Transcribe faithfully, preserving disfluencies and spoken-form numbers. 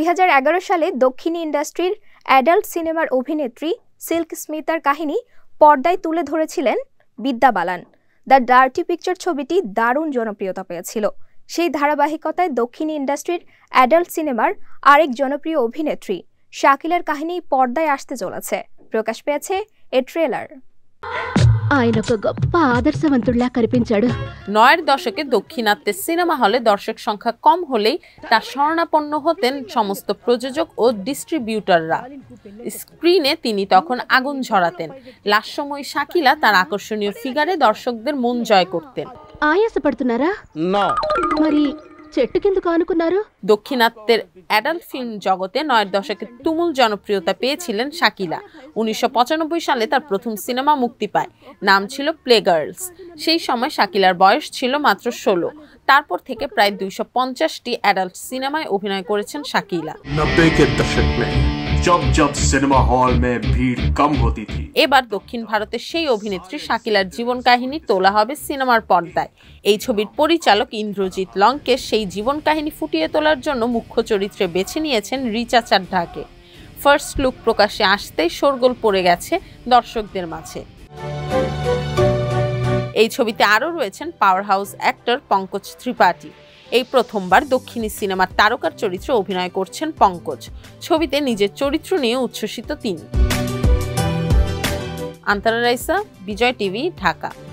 দুই হাজার এগারো সালে দক্ষিণী ইন্ডাস্ট্রির অ্যাডাল্ট সিনেমার অভিনেত্রী সিল্ক স্মিতার কাহিনী পর্দায় তুলে ধরেছিলেন Vidya Balan. The dirty picture ছবিটি দারুণ জনপ্রিয়তা পেয়েছিল। সেই ধারাবাহিকতায় দক্ষিণী ইন্ডাস্ট্রির অ্যাডাল্ট সিনেমার আরেক জনপ্রিয় অভিনেত্রী শাকিলার কাহিনী পর্দায় আসতে চলেছে। প্রকাশ পেয়েছে এ ট্রেলার। ఆయన ఒక గొప్ప ఆదర్శవంతుడిలా కనిపించాడు। নয়ের দশকে দক্ষিণাত্যের সিনেমা হলে দর্শক সংখ্যা কম হলেই তার শরণাপন্ন হতেন সমস্ত প্রযোজক ও ডিস্ট্রিবিউটররা। স্ক্রিনে তিনি তখন আগুন ঝরাতেন। লাস্যময়ী শাকিলা তার আকর্ষণীয় ফিগারে দর্শকদের মন জয় করতেন। ఆయాసపడుతున్నారా? না। మరి చెట్టు కిందకు ఆనుకున్నారు? দক্ষিণাত্যের অ্যাডাল্ট ফিল্ম জগতে নয়ের দশকে তুমুল জনপ্রিয়তা পেয়েছিলেন শাকিলা। উনিশশো পঁচানব্বই সালে তার প্রথম সিনেমা মুক্তি পায়, নাম ছিল প্লে গার্লস। সেই সময় শাকিলার বয়স ছিল মাত্র ষোলো। তারপর থেকে প্রায় দুইশো পঞ্চাশটি অ্যাডাল্ট সিনেমায় অভিনয় করেছেন শাকিলা। नब्बे के दशक में जब जब सिनेमा हॉल में भीड़ कम होती थी। এবার দক্ষিণ ভারতের সেই অভিনেত্রী শাকিলার জীবন কাহিনী তোলা হবে সিনেমার পর্দায়। এই ছবির পরিচালক ইন্দ্রজিৎ লঙ্কেশ সেই জীবন কাহিনী ফুটিয়ে তোলার জন্য মুখ্য চরিত্রে বেছে নিয়েছেন রিচা চাড্ডাকে। ফার্স্ট লুক প্রকাশে আসতেই শোরগোল পড়ে গেছে দর্শকদের মাঝে। এই ছবিতে আরও রয়েছেন powerhouse actor Pankaj Tripathi. এই প্রথমবার দক্ষিণী সিনেমার তারকার চরিত্রে অভিনয় করছেন পঙ্কজ। ছবিতে নিজের চরিত্র নিয়ে উচ্ছ্বসিত তিনি। আন্তরা রাইসা, বিজয় টিভি, ঢাকা।